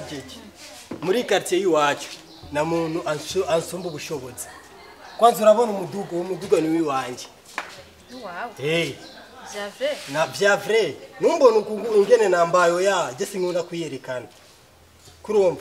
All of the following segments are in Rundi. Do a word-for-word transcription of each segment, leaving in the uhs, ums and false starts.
jeje muri quartier yiwacu na muntu ansumba ubushobozi kwanza urabona umudugo umudugo ni wiwanje wow hey Javre na Javre numbona ingene nambayo ya je sinkunda kuyerekana kurumva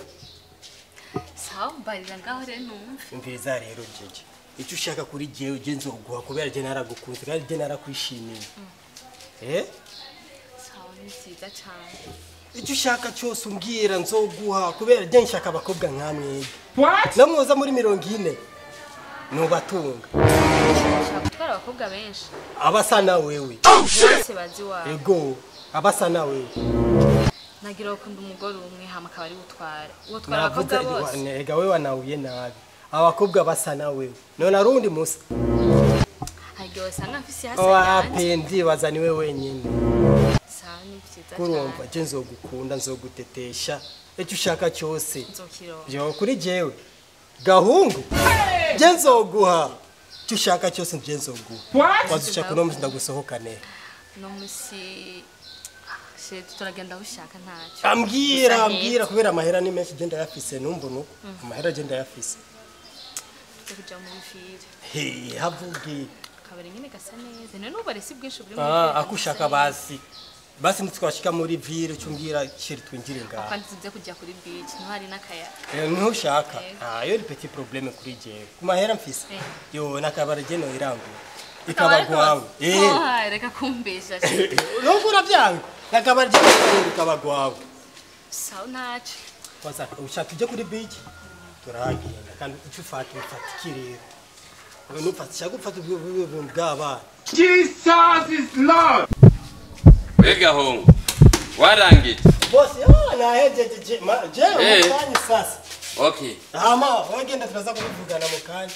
sawa mbarira ngaho rero numva umviriza rero jeje icyo ushaka kuri jewe je nzoguha kubera je naragukunze kandi je narakwishimiye eh sawa ni cyiza cyane icyo ushaka cyose umbwira nzoguha kubera je nshaka abakobwa nkamwe What? namwoza muri mirongo ine nubatunga ushaka gutwara abakobwa benshi abasa na wewe bose bazi wawe ego abasa na wewe nagira ukunda umugore umwe hama akaba ari gutwara uwo twara abakobwa bose ega wewe wanawuye nabi abakobwa basa na wewe none arundi musa hagiye usanga mfisi hasa wape ndibaza ni wewe wenyine sawa ni cyiza kurumva je nzogukunda nzogutetesha icyo ushaka cyose nzokiro yo kuri jewe gahungu je nzoguha icyo ushaka cyose je nzoguha wazushaka no ndagusohokane no musi she turagenda ushaka ntacyo ambwira ambwira kubera amahera ni menshi je ndayafise numva nuko amahera je ndayafise kuja mu bifire he havugi kabari nyine gasa neza none ubaresi bwinshi buri mu ah akushaka basi basi nitwashika muri ville cyumbwira kiri twinjire ngaho kandi tuze kujya kuri beach no hari nakaya eh niho ushaka ah yo ni petit problème kuri jewe kumahera mfise yo nakabara je no irangu ikabagwawe eh reka kumbesha no kura byangu nakabara je no ikabagwawe sawa nacho kwaza ushaka tuje kuri beach turagenda kandi ufata ufatikire no fatisha gufata ubwo bwaba Jesus is Lord. Wega hongo. Warangije. Boss, ah na hejeje je je mukanya sasa. Okay. Hama, wagenda turaza kuvugana mukanya.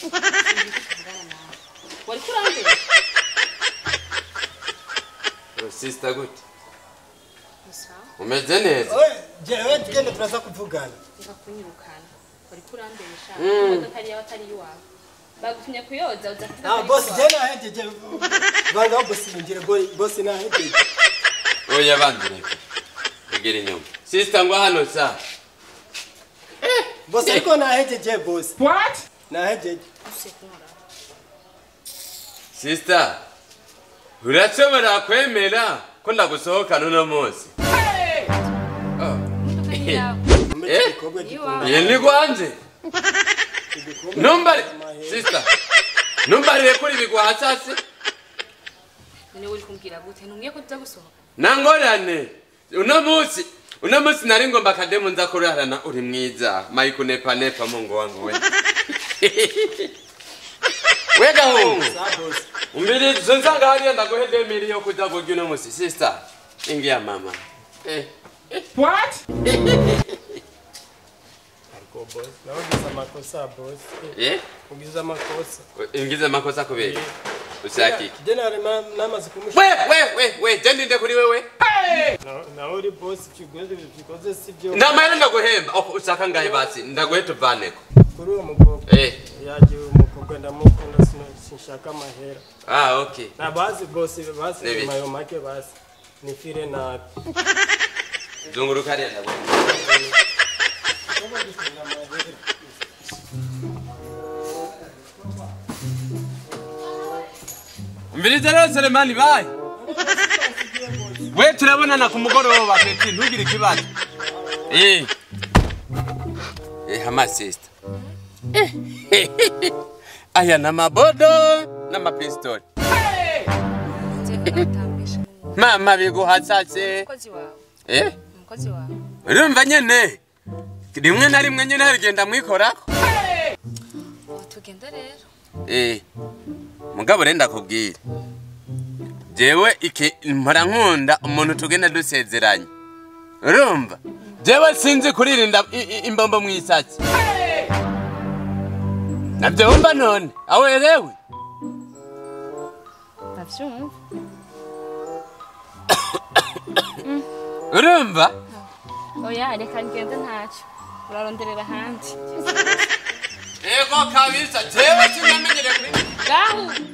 Wari kurambe. Oh sister good. Sawa. Umeze neza. Oye, je wagenda turaza kuvugana. Ngakunyirukana. Wari kurambesha. Imodoka yari atari iwawe. Bagutumye kuyoza uzafata. Ah boss, je na hejeje. Banga boss ngire boss na hejeje. Oya bandire. Igere nyuma. Sister ngwa hano sa. Eh, boss ariko na hejeje boss. What? Na hejeje. Usekura. Sister. Urachobora kwemera ko ndagusohokana uno munsi. Hey! Oh. Eh? Yeni gwanje. Numbari sister. Numbari kuri bigwa hasase. None uri kumbwira gute ntumye ko tuzagusohoka. Nangorane. Uno munsi, uno munsi nari ngomba kademu nza kurarana uri mwiza. Mike nepa nepa mungu wangu we. Wega hongo. Umbiri zonzanga hariya ndaguhede miri yo kuja kugira uno munsi sister. Ingia mama. Eh. What? Ariko boss, nawe giza makosa boss. Eh? Ugiza makosa. Ingiza makosa kubera. Usaki. Je na namaze kumusha. We we we we jendi nde kuri wewe. Hey! Na na uri boss kigoze bikoze sibyo. Ndamahera ndaguhemba. Oh usaka ngahe basi ndaguheta vaneko. Kuri uwo mukobwa. Eh. Yaje umukobwa ndamukunda sinshaka amahera. Ah okay. Na basi boss basi mayo make basi. Nifire na Zunguruka rya ndabo. Mbiriza rero Selemani bye. We turabonana ku mugoroba peti ntugire kibazo. Eh. Eh hama sister. Eh. Aya na mabodo na mapistol. Hey! Mama bigo hasase. Mukozi wawe. Eh? Mukozi wawe. Urumva nyene. Rimwe na rimwe nyene harigenda mwikorako. Hey! Tugenda rero. Eh. Mugabo renda kubwira. Jewe iki mpora nkunda umuntu tugenda dusezeranye. Urumva? Jewe sinzi kuririnda imbombo mwisatsi. Hey! Nabyo umba none. Awerewe. Ndavyumva. Urumva? Oya reka ngende ntacyo. Uraronderera handi. Ego kabisa jewe sinamenyere kuri. Gahu.